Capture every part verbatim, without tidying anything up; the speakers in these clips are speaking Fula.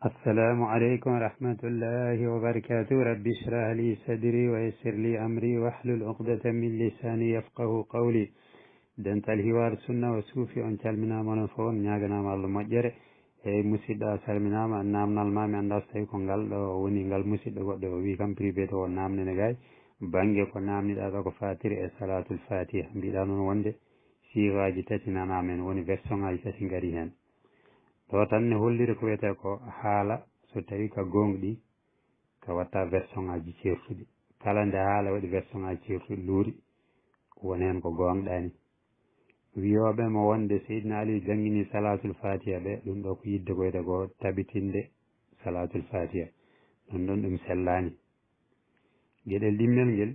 السلام عليكم ورحمة الله وبركاته. رب اشرح لي صدري ويسر لي أمري واحلل عقدة من لساني يفقه قولي. دنت الهوار سنة وسوفي أن تلمنا من فون نياغنا مال مجر e musidɗo a salminama namnalmami anda so tawi ko ngal ɗo woni ngal musidɗo goɗɗo o wi kam privé to o namnene gay banggue ko namniɗa ɗo ko fatiri e salatul fatiha mbiɗa noon wonde siwaji tati nanamen woni version ngaji tati gaari hen ɗo tan ne holliri ko wiyete ko haala so tawi ka gonɗi ka watta version ngaji certuɗi kala nde haala waɗi version ngaji certuɗi luuri woni hen ko gonɗani wiyoɓe mo wonde seydina ali jangini salatul fatiha ɓe ɗum ɗo ko yidde ko wiyete ko tabitinde salatul fatiha ɗum ɗon ɗum sellani gueɗel ɗimmel ngel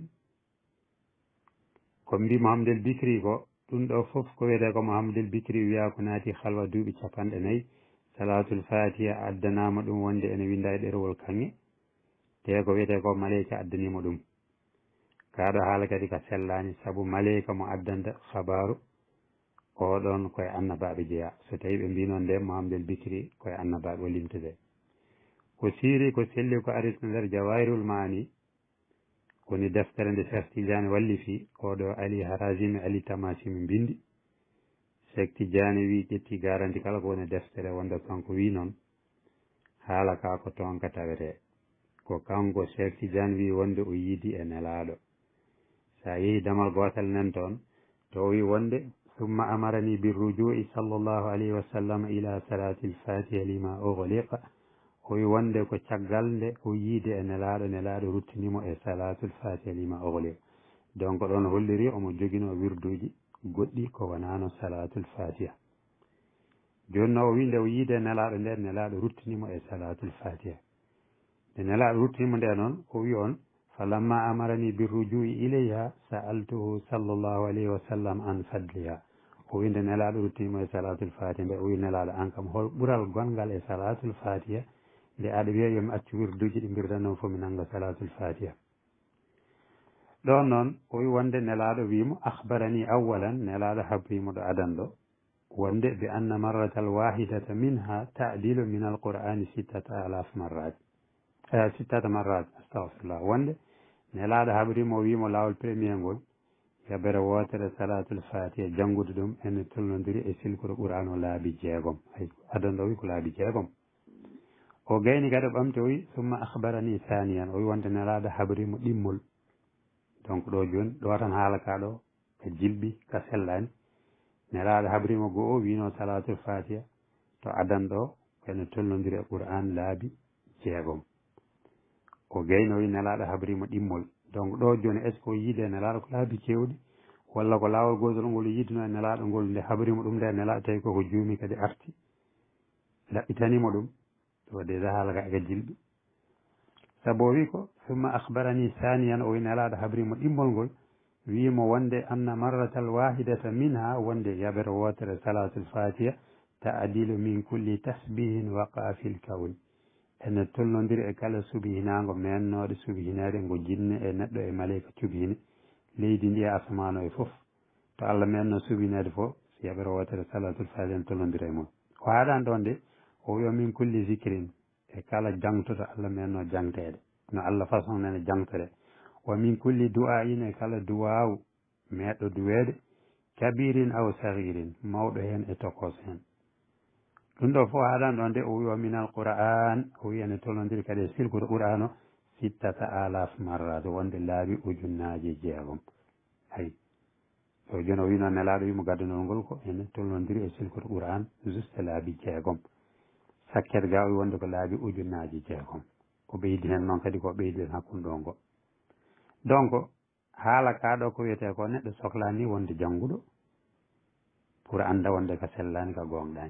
ko mbi Mouhamadoul Bikri ko ɗum ɗo foof ko wiyete ko Mouhamadoul Bikri wiya ko naati halwa duuɓi capanɗe nayyi salatul fatiha addanama ɗum wonde ene winda e ɗerewol kanŋe te ko wiyete ko maleyka addanima ɗum kaɗo haala kadi ka sellani saabu maleyka mo addanta habaru oɗon koye annabaɓe jeeya so tawi ɓe mbino nde Mouhamadoul Bikri koye annabaɓe o limtude ko siiri ko selli ko arit no nder Jawahirul Maani woni deftere nde Cheikh Tidiane wallifi oɗo Ali Harazimi Ali Tamasimi mbindi Cheikh Tidiane wi ƴetti garanti kala ko woni deftere wonde kanko wi noon haala ka ko toon ka tawete ko kanko Cheikh Tidiane wi wonde o yiidi e nelaɗo sa yeehi damal gotal nan toon to wi wonde ثم أمرني بالرجوع صلى الله عليه وسلم إلى صلاة الفاتحة لما أغلق وي وندي كو تشغال دي o yiide e nelaɗo nelaɗo ruttinimo e salatul fatiha lima أغلق donc ɗon holliri omo jogino wirduji goɗɗi ko wonano salatul fatiha joni no o wi nde o yiide e nelaɗo nde nelaɗo ruttinimo e salatul fatiha nde nelaɗo ruttinimo nde noon o wi on falamma amarani birrujui ilayha sa'altuhu sallallahu alayhi wa sallam an fadliha o wi nde nelaɗo ruttinimo e salatul fatiha nde o wi nelaɗo an kam hol ɓural gongal e salatul fatiha nde aɗa wiya yomi accu wirduji ɗi mbirdan noon fof mi nanga salatul fatiha ɗon noon o wi wonde nelaɗo wimo akhbarani awalan nelaɗo habrimo ɗo adan ɗo wonde bi anna marratal wahidata minha ta'dilu min alqur'ani sittata alaf marrat sittata marrat astahfirullah wonde nelaɗo habrimo wimo lawol premier ngol yabere wotere salatul fatiha janngude ɗum ene tolnodiri e silkoro qur'an o laabi jeegom ay adan ɗo wi ko laabi jeegom o gayni kadi o ɓamti o wi summa akhbarani thaniyan o wi wonde nelaɗo habrimo ɗimmol donc ɗo joni ɗo tan haala ka ɗo ka jilɓi ka sellani nelaɗo habrimo go o wino salatul fatiha to adan ɗo ene tolnodiri e qur'an laabi jeegom o gayno wi nelaɗo habrimo ɗimmol donc ɗo joni est ce que o yiide e nelaɗo ko laabi cewɗi walla ko laawol gotol ngol yiidino e nelaɗo ngol nde habrimo ɗum nde nelaɗo tawi koko juumi kadi arti ɗaɓɓitanimo ɗum to déjà haala ka eka jilɓi saabu o wi ko summa akhbarani saniyan o wi nelaɗo habrimo ɗimmol ngol wimo wonde anna marratal wahidata minha wonde yaɓere wotere salatul fatiha ta'dilu min kulli tasbihin waqa fil kawn ene tolnodiri e kala subhinago mennoɗo subhinade ngo jinne e neɗɗo e maleyka subhine leydi ndi e asmano e foof to Allah menno subhinade fof so yaɓere wotere salatul fatiha ene tolnodiri e mum o haɗani ɗon de o wiya min kulli zicrin e kala jangtoto Allah menno jangtede no Allah façon nene jangtode wa min kulli du'ain e kala duwawu meɗɗo duwede kabirin aw sagirin mawɗo hen e tokos hen ɗum ɗo fof haɗani ɗon de o wi wa min al qur'an o wi ene tolnodiri kadi e silkude qur'an o sittata alaf marrat wonde laabi ujunnaji jeegom ayi o joni o wino nelaɗo wimo gaddanol ngol ko ene tolnodiri e silkude qur'an juste laabi jeegom sakkete ga o wi wonde ko laabi ujunnaji jeegom o ɓeydi hen noon kadi ko ɓeydi hen hakkude ɗo ngo donc haala kaɗo ko wiyete ko neɗɗo sohlani wonde jannguɗo pour anda wonde ka sellani ka gonɗani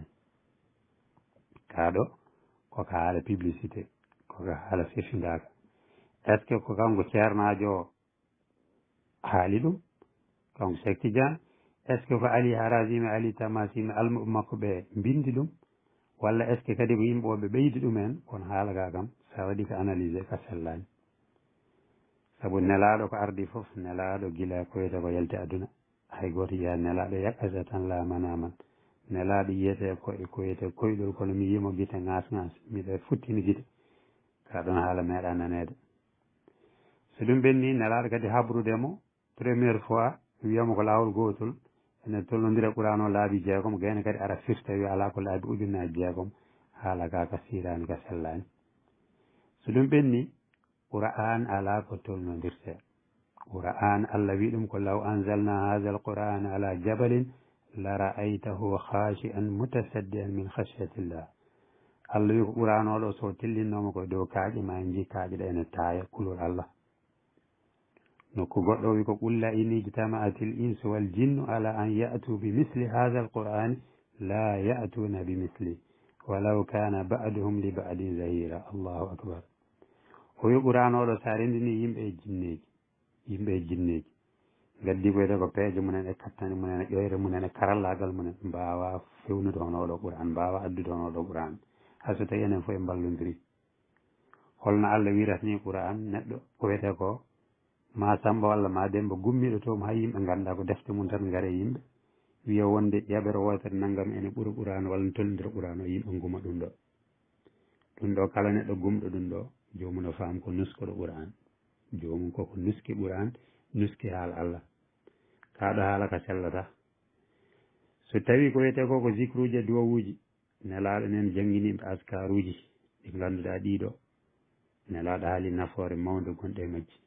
kaɗo koko haala publicité koko haala fefindaka est ce que ko kanko ceernajo o haali ɗum kanko Cheikh Tidiane est ce que ko Ali Harazimi Ali Tamasimi almuɓe makko ɓe mbindi ɗum walla est ce que kadi ko yimɓoɓe ɓeydi ɗumen kono haala ka kam sa waɗi ko analysé ka sellani saabu nelaɗo ko ardi foof nelaɗo guila ko wiyete ko yalti aduna hay goto yiya nelaɗo yakkata tan la manaman nelaaɗo yiyete ko ko wiyete koyɗol kono mi yimo gite ŋaas ŋaas miɗe futtini gite ka ɗon haala meeɗa naneede so ɗum ɓenni nelaaɗo kadi habrude mo premiére fois wiyama ko laawol gootol ene tollodira qouran o laabi jeegom gayne kadi ara firta wi ala ko laabi ujunnaji jeegom haala ka ka siirani ka sellani so ɗum ɓenni qur'an ala ko tolnodirte qur'an allah wi ɗum ko law anzalna hadha alquran ala jabalin la ra'aytahu khashi'an mutasaddian min khashyatillah allah wi ko qur'an oɗo so tillinnoma koye dow kaaƴe ma en ji kaaƴe ɗe ene taaya kulol allah nokku goɗɗo wi ko qul la in ijtama'at al insu wal jinnu ala an ya'tu bi misli hadha alquran la ya'tuna bi misli walaw kana ba'duhum li ba'din zahira allahu akbar o wi qur'an oɗo sa rendini yimɓe e jinneji yimɓe e jinneji gaddi koyde ko peeje mumen e kattane mumen e ƴoyre mumen e karallagal mumen mbawa fewnude hono oɗo qur'an mbawa addude hono oɗo qur'an hayso tawi enen fof e mballodiri holno allah wirata ni qur'an neɗɗo ko wiyete ko ma samba walla ma demba gummiɗo toon ha yimɓe ganda ko defte mum tan gaare yimɓe wiya wonde ƴeɓere wotere naggam ene ɓuura qur'an walla ne tollodira qur'an o yimɓe guma ɗum ɗo ɗum ɗo kala neɗɗo gumɗo ɗum ɗo jomum no faam ko nuskoɗo qur'an jomum koko nuski qur'an nuski haala allah kaɗo haala ka sellata so tawi ko wiyete ko ko zicruji e duwawuji nelaɗo nen jangguiniɓe askaruji ɗi ganduɗa ɗiɗo nelaɗo haali nafoore mawde gonɗe e majji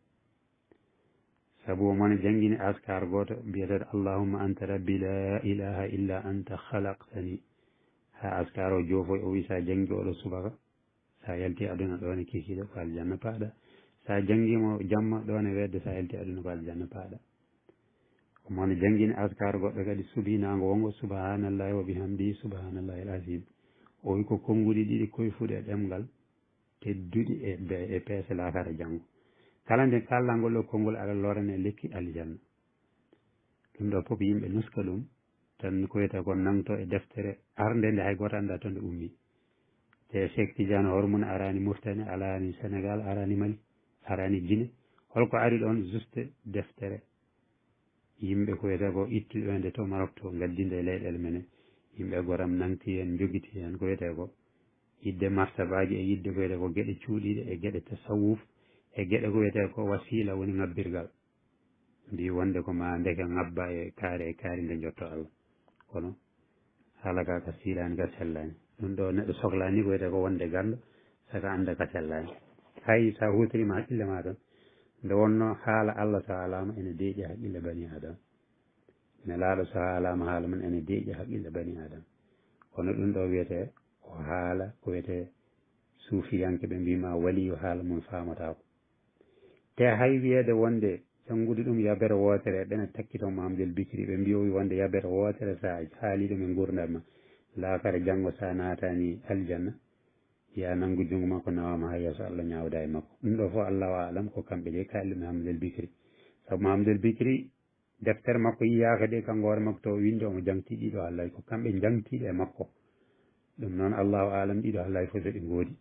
saabu omone jangguini askar goto mbiyetede allahumma anta rabbi la ilaha illa anta khalaqtani ha askar o joofoy o wi sa janggi oɗo subaka sa yalti aduna ɗone kikiɗe ko aljanna paaɗa sa jangguimo jamma ɗone wedde sa yalti aduna ko aljanna paaɗa omone jangguini askar goɗɗo kadi subinago wongo subhanallahi wa bihamdihi subhanallahi al azim o wi ko konnguɗi ɗiɗi koye fuɗe e ɗemgal tedduɗi e e peese lakara janggo kala nde kallal ngol ɗo konngol aɗa lorane lekki aljanna ɗum ɗo fof yimɓe nuska ɗum tan ko wiyete ko nangto e deftere arde nde hay goto anda to nde ummi te Cheikh Tidiane hormone arani Mauritanie alani Sénégal arani Mali arani Guinée holko ari ɗon juste deftere yimɓe ko wiyete ko ittuɓe nde to Maroc to gaddinde e leyɗele menen yimɓe goram nangti hen jogiti hen ko wiyete ko yidde martabaji e yidde ko wiyete ko gueɗe cuuɗiɗe e gueɗe tasawuf e gueɗe ko wiyete ko wasila woni ngabbirgal mbi wonde ko ma ndeke ngabba e kaari e kaari nde jotto Allah kono haala ka ka siilani ka sellani ɗum ɗo neɗɗo sohlani ko wiyete ko wonde gando saka anda ka sellani hay sa hutorima haqqille ma tan nde wonno haala Allah so haalama ene deeƴi haqqille bani adama nelaaɗo so haalama haala mum ene deeƴi haqqille bani adama kono ɗum ɗo wiyete ko haala ko wiyete suufiyanke ɓe mbima waliyo haala mum famatako te hay wiyede wonde janngude ɗum yabere wootere ɓene takkito Mamadou Bikri ɓe mbiyowi wonde yabere wootere sa haali ɗum e gurdam ma laakara janngo sa naatani aljanna ya nanngu junngo makko nawama ha yeeso Allah ñawda e makko ɗum ɗo fof allahu alam ko kamɓe ɗe kalɗi Mamadou Bikri sabu Mamadou Bikri deftere makko yiyaka de kanko hoore makko to winde omo jangti ɗiɗo hallay ko kamɓe jangtiɗe e makko ɗum noon allahu alam ɗiɗo hallay fof so ɗi ngoodi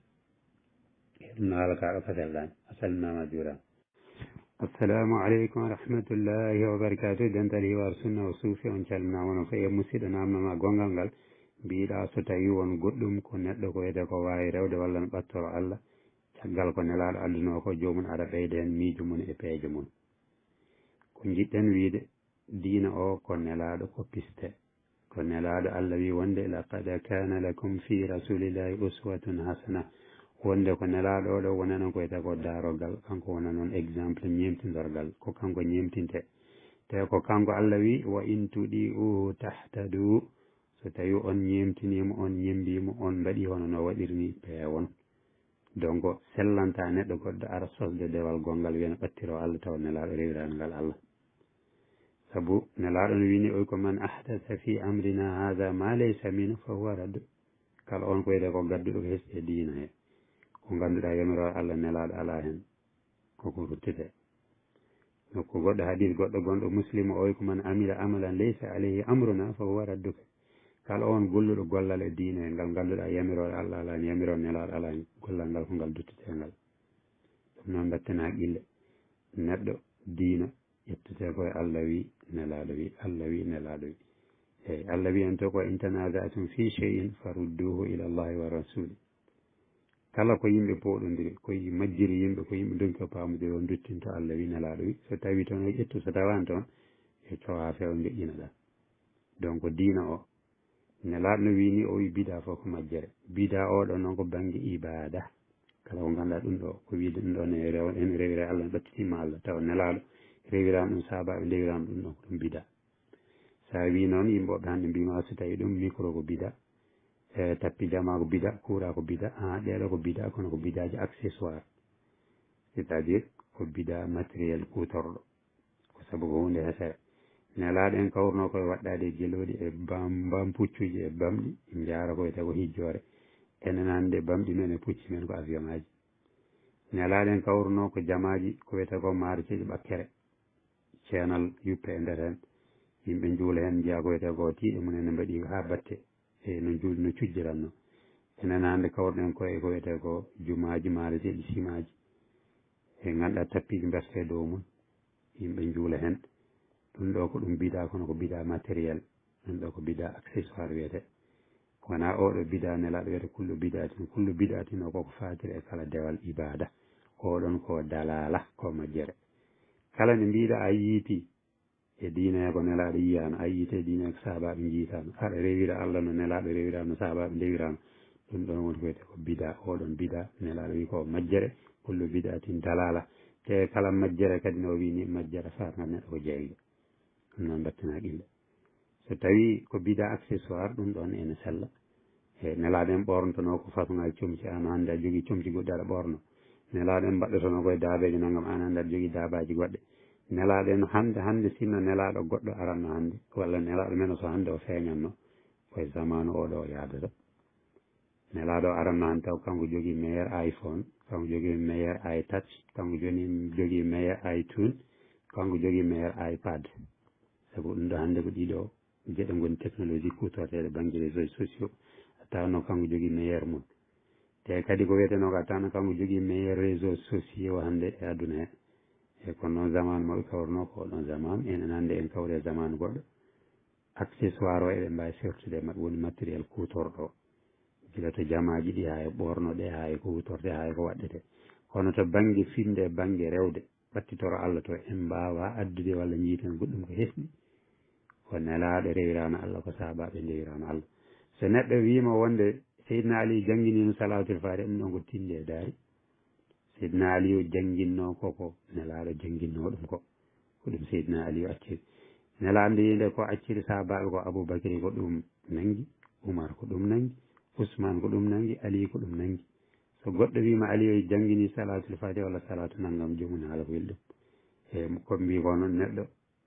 e ɗum no haala kaɗo fasellani a salminama juurama assalamu aleykum wa rahmatullahi wa barakatuh dental hiwar sunna o suufi on calminama no faye musidɗo namnoma gongal ngal mbiɗa so tawi won goɗɗum ko neɗɗo ko wiyete ko wawi rewde walla no ɓattoro Allah caggal ko nelaɗo adduno ko jomum aɗa ɓeyda hen miijo mum e peeje mum ko jiɗɗen wiide diina o ko nelaɗo ko piste ko nelaɗo Allah wi wonde laqad kana lakum fi rasulillahi uswatun hasana wonde ko nelaɗo ɗo wonano ko wiyete ko darogal kanko wona noon exemple ñemtidorgal ko kanko ñemtinte te ko kanko Allah wi wa in tuɗi uhu tahtadu so tawi on ñemtinimo on ñembimo on mbaɗi hono no waɗirni peewon donc sellanta neɗɗo goɗɗo ara sosde dewal gongal wiyana ɓattiro Allah taw nelaɗo rewiragal Allah sabu nelaɗo no wini oy ko man ahdasa fi amrina hada ma laysa min fa huwa radd kala on ko wiyete ko gadduɗo ko hesɗi e diina he ko ganduɗa yamiro Allah nelaɗo ala hen koko ruttete nokku goɗɗo hadis goɗɗo gonɗo muslima oy ko man amila amalan laysa alayhi amruna fa huwa radduka kala on golluɗo gollal e diine ngal ganduɗa yamirore Allah ala hen yamiro nelaɗo ala hen gollal ngal ko ngal duttete ngal ɗum noon mbatten haqqille neɗɗo diina ƴettete koye Allah wi nelaɗo wi Allah wi nelaɗo wi eyyi Allah wiyante ko in tanazatum fi cheyin farudduhu ila llahi wa rasuli kala ko yimɓe pooɗodiri koye majjiri yimɓe ko yimɓe donki o paamodiri o duttinto Allah wi nelaɗo wi so tawi toon o ƴettu so tawani toon e cowa few deƴƴina ɗa donc diina o nelaɗo no wini o wi bida fof ko majjere bida oɗo noon ko banggue ibada kala ko ganduɗa ɗum ɗo ko wiide ɗum ɗo ne rew ene rewire Allah ne ɓattitima Allah tawa nelaɗo rewirama ɗum sahabaɓe ndewirama ɗum ɗon ko ɗum bida sa wi noon yimɓeɓe hande mbima so tawi ɗum micro ko bida e tappi jama ko bida kuura ko bida ha ɗeɗo ko bida kono ko bidaji accessoire c' est à dire ko bida matériel kutorɗo ko saabu ko hunde hesere nelaɗo en kawruno koye waɗɗade jeloɗi e bam bam puccuji e bamɗi jara ko wiyete ko hijjore enen hande bamɗi men e pucci men ko avion ngaji nelaɗo en kawruno ko jamaji ko wiyete ko maaroceji ɓakkere ceenal yuppe e nder hen yimɓe juula hen jiya ko wiyete ko tiiɗe mumen ne mbaɗi ha batte e no juuli no cujjiranno enen hande kawruɗen koye ko wiyete ko jumaji maaroceji simaji e ganduɗa tappiji mberte dow mum yimɓe juula hen ɗum ɗo ko ɗum bida kono ko bida matériel ɗum ɗo ko bida accessoire wiyete wona oɗo bida nelaɗo wiyete kullu bidatin kullu bidatin o koko fatiri e kala dewal ibada oɗon ko dalala ko majjere kala nde mbiɗa a yiiti e diine ko nelaɗo yiyano a yiite e diine ko sahabaɓe jiitano aɗa rewira Allah no nelaɗo rewirano no sahabaɓe ndewirano ɗum ɗon woni ko wiyete ko bida oɗon bida nelaɗo wi ko majjere kullu bidatin dalala te kala majjere kadi no wini majjere fatngal neɗɗo ko jeyga ɗum noon battina qille so tawi ko bida accessoire ɗum ɗon ene sella e nelaɗo en ɓornotono ko façon ngaji comci an hande a jogui comci goɗɗi aɗa ɓorno nelaɗo en mbaɗɗotono koye daabeji naggam an hande aɗa jogui daabaji goɗɗe nelaɗo en hande hande sinno nelaɗo goɗɗo aranno hande walla nelaɗo men so hande o feeñanno koye zamanu oɗo o yadata nelaɗo o aranno hande taw kanko jogui meilleur iPhone kanko jogui meilleur iTouch kanko joni jogui meilleur iTunes kanko jogui meilleur iPad sabu ɗum ɗo hande ko ɗiɗo gueɗe goni technologie kutorteɗe banggue réseaux sociaux a tawno kanko jogui meilleur mum te kadi ko wiyeteno ko a tawno kanko jogui meilleur réseaux sociaux hande e aduna he e kono noon zamanu moɓe kawruno ko oɗon zamanu enen hande en kawri e zamanu goɗɗo accessoire o eɓe mbawi sertude mabɓe woni matériel kutorɗo gila to jamaji ɗi ha e ɓornoɗe ha e ko wutorde ha e ko waɗɗete kono to banggue finde e banggue rewde ɓattitoro Allah to en mbawa addude walla jiiten goɗɗum ko hesɗi ko nelaɗo rewirano Allah ko sahabaɓe ndewirano Allah so neɗɗo wima wonde Seydina Ali jangguinino salatul fatiha ɗum ɗon ko tinde e daari Seydina Ali o jangguinno koko nelaɗo jangguinno ɗum ko ko ɗum Seydina Ali o acciri nelaɗo nde yinde ko acciri sahabaɓe ko Aboubacry ko ɗum nangui Oumar ko ɗum nangui Ousmane ko ɗum nangui Ali ko ɗum nangui so goɗɗo wima Ali o jangguini salatul fatiha walla salatu naggam jomum haala ko welɗum e koɓe mbi ko noon neɗɗo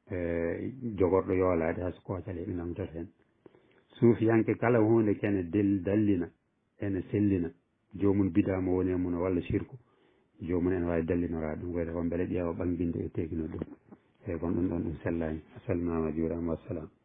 e jogorɗo yoolade hayso koocale ɓe namdoto hen suufiyanke kala hunde kene del dallina ene sellina jomum bidama woni e muno walla sirku jomum ene wawi dallinorade ɗum wiyete ko beele ƴeewa ɓanguinde e tekino ɗum eyyi kono ɗum ɗon ɗum sellani a salminama a juurama wassalam